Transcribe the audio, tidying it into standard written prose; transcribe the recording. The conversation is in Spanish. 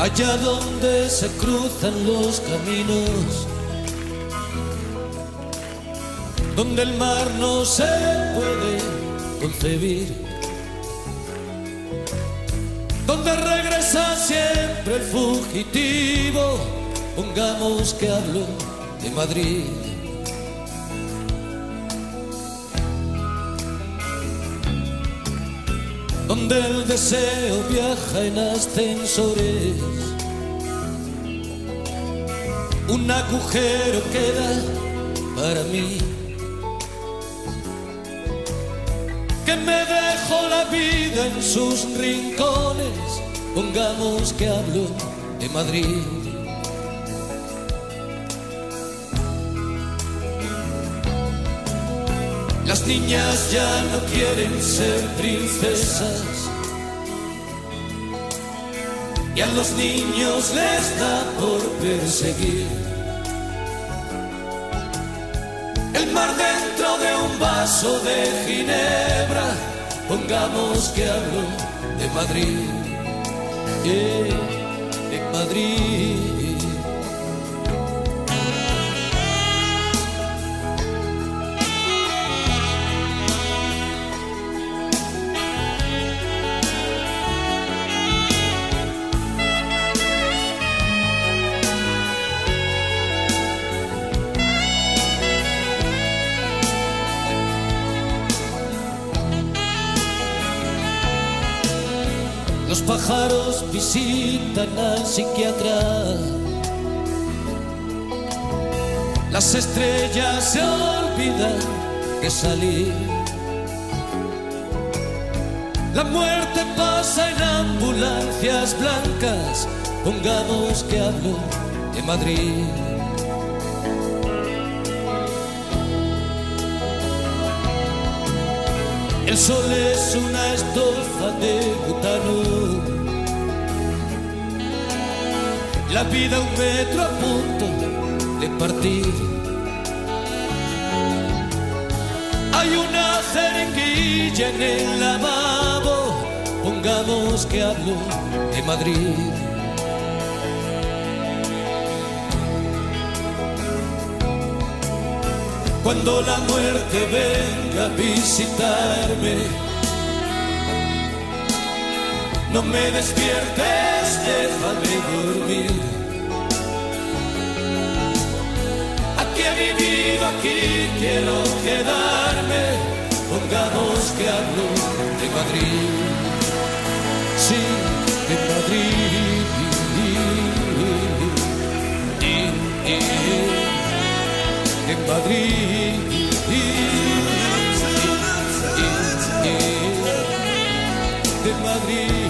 allá donde se cruzan los caminos, donde el mar no se puede concebir, donde regresa siempre el fugitivo. Pongamos que hablo de Madrid. Donde el deseo viaja en ascensores, un agujero queda para mí, que me dejó la vida en sus rincones. Pongamos que hablo de Madrid. Las niñas ya no quieren ser princesas y a los niños les da por perseguir el mar dentro de un vaso de ginebra. Pongamos que hablo de Madrid, de Madrid. Los pájaros visitan al psiquiatra, las estrellas se olvidan de salir, la muerte pasa en ambulancias blancas. Pongamos que hablo de Madrid. El sol es una estofa de butano, la vida un metro a punto de partir. Hay una jeringuilla en el lavabo. Pongamos que hablo de Madrid. Cuando la muerte venga a visitarme, no me despiertes, déjame dormir. Aquí he vivido, aquí quiero quedarme. Pongamos que hablo de Madrid, sí, de Madrid. De Madrid, de Madrid.